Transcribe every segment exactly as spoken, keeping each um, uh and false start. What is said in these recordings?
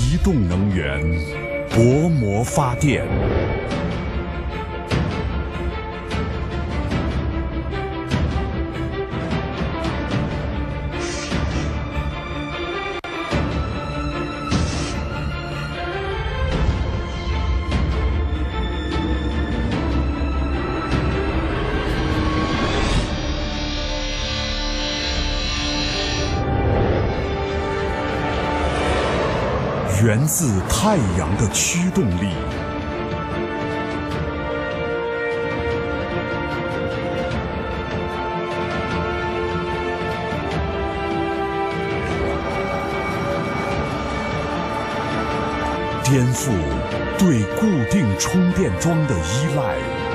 移动能源，薄膜发电。源自太阳的驱动力，颠覆对固定充电桩的依赖。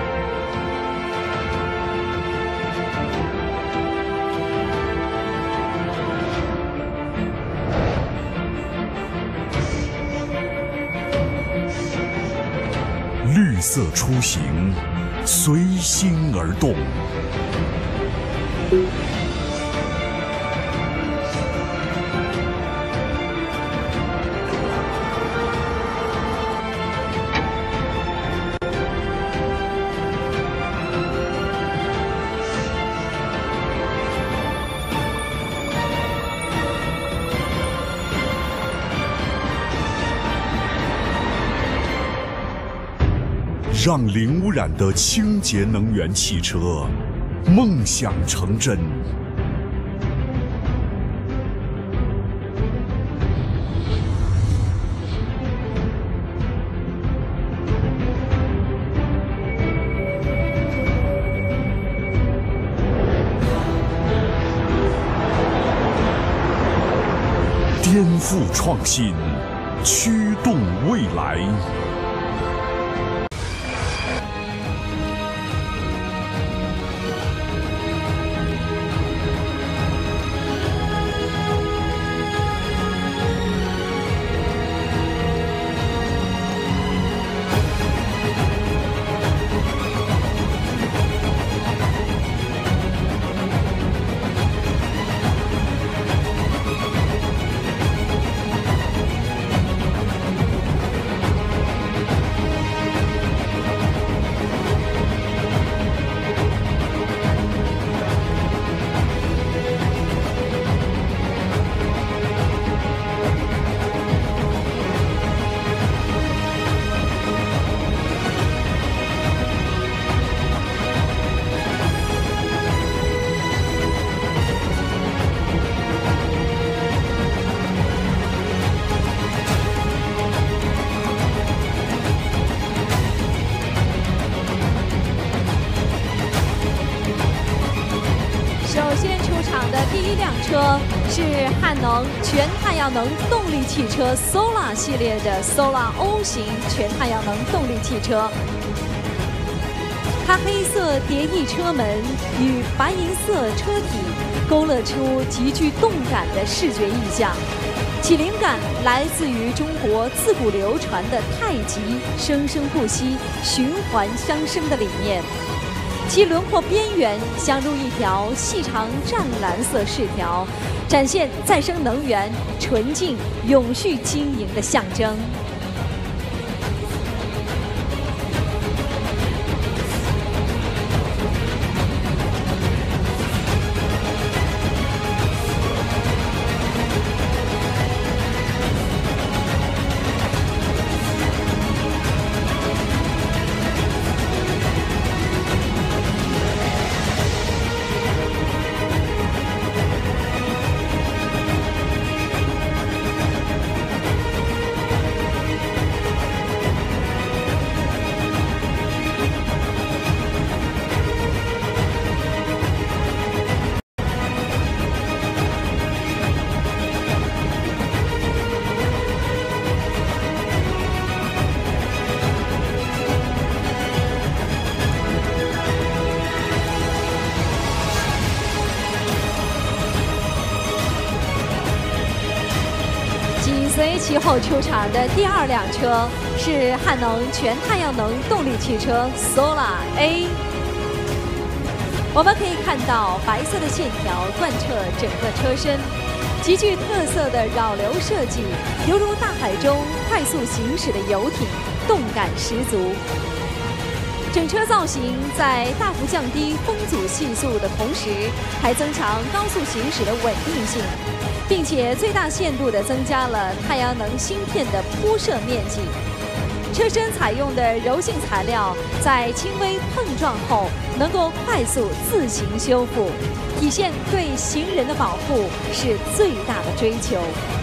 绿色出行，随心而动。让零污染的清洁能源汽车梦想成真。颠覆创新，驱动未来。 第一辆车是汉能全太阳能动力汽车 Solar 系列的 Solar O 型全太阳能动力汽车。它黑色蝶翼车门与白银色车体勾勒出极具动感的视觉意象，其灵感来自于中国自古流传的太极生生不息、循环相生的理念。其轮廓边缘镶入一条细长湛蓝色饰条，展现再生能源、纯净、永续经营的象征。随其后出场的第二辆车是汉能全太阳能动力汽车 Solar A。我们可以看到白色的线条贯彻整个车身， 极具特色的扰流设计，犹如大海中快速行驶的游艇，动感十足。整车造型在大幅降低风阻系数的同时，还增强高速行驶的稳定性，并且最大限度地增加了太阳能芯片的铺设面积。车身采用的柔性材料，在轻微碰撞后能够快速自行修复，体现对行人的保护是最大的追求。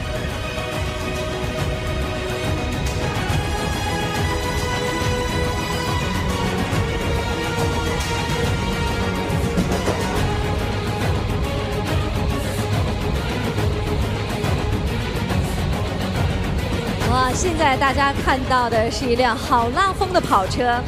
哇，现在大家看到的是一辆好拉风的跑车。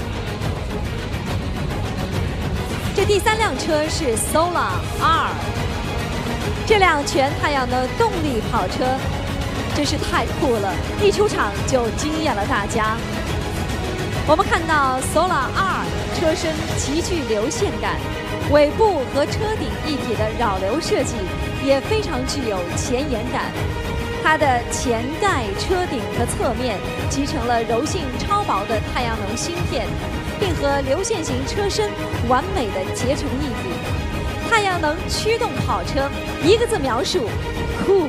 这第三辆车是 Solar R， 这辆全太阳能动力跑车真是太酷了，一出场就惊艳了大家。我们看到 Solar R 车身极具流线感，尾部和车顶一体的扰流设计也非常具有前沿感。它的前盖、车顶和侧面集成了柔性超薄的太阳能芯片，并和流线型车身完美的结成一体。太阳能驱动跑车，一个字描述：酷。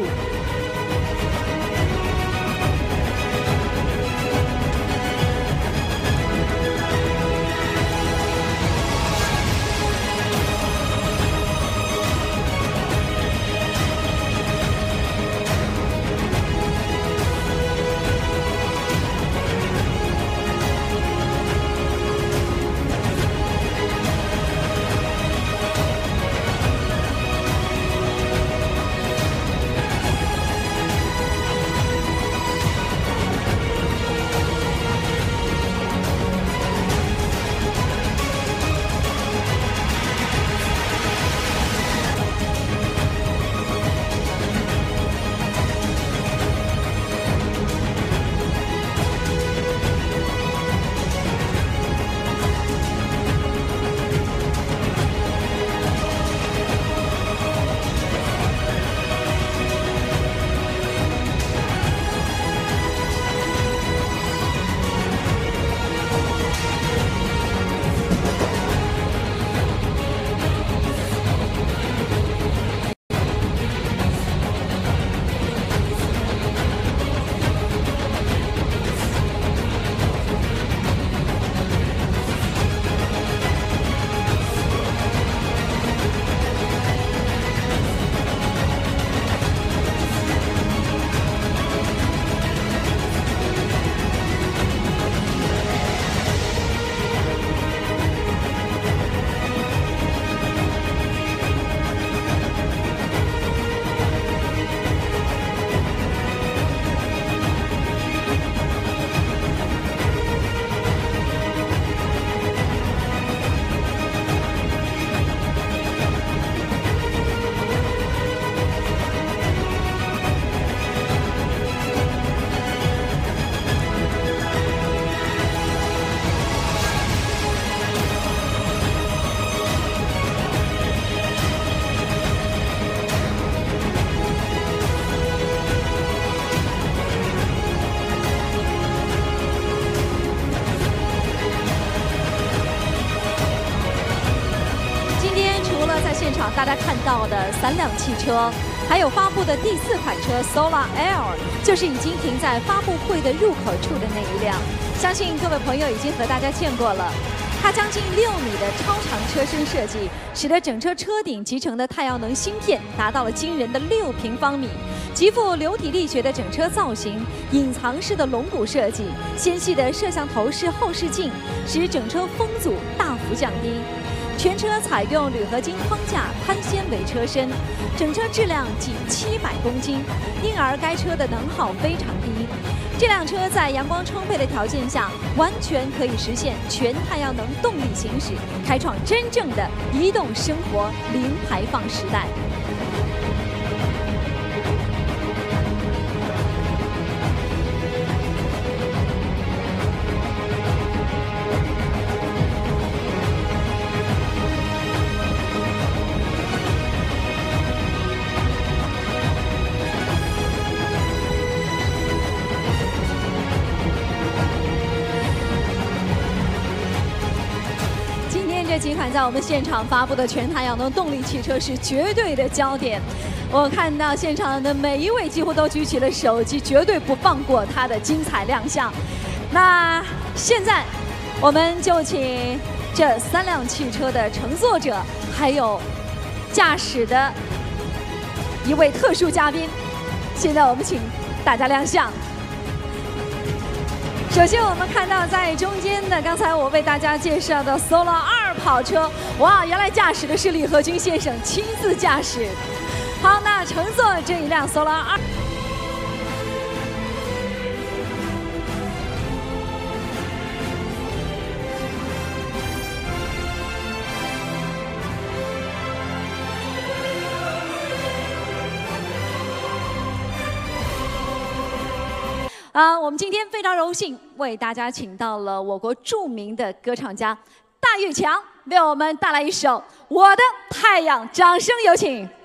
现场大家看到的三辆汽车，还有发布的第四款车 Solar L， 就是已经停在发布会的入口处的那一辆，相信各位朋友已经和大家见过了。它将近六米的超长车身设计，使得整车车顶集成的太阳能芯片达到了惊人的六平方米，极富流体力学的整车造型，隐藏式的龙骨设计，纤细的摄像头式后视镜，使整车风阻大幅降低。全车采用铝合金框架碳纤维车身，整车质量仅七百公斤，因而该车的能耗非常低。这辆车在阳光充沛的条件下，完全可以实现全太阳能动力行驶，开创真正的移动生活零排放时代。 今晚在我们现场发布的全太阳能动力汽车是绝对的焦点。我看到现场的每一位几乎都举起了手机，绝对不放过它的精彩亮相。那现在，我们就请这三辆汽车的乘坐者，还有驾驶的一位特殊嘉宾，现在我们请大家亮相。首先，我们看到在中间的，刚才我为大家介绍的 Solar 二跑车，哇，原来驾驶的是李和军先生亲自驾驶。好，那乘坐这一辆 Solar 二。啊，我们今天非常荣幸为大家请到了我国著名的歌唱家大玉强，为我们带来一首《我的太阳》，掌声有请。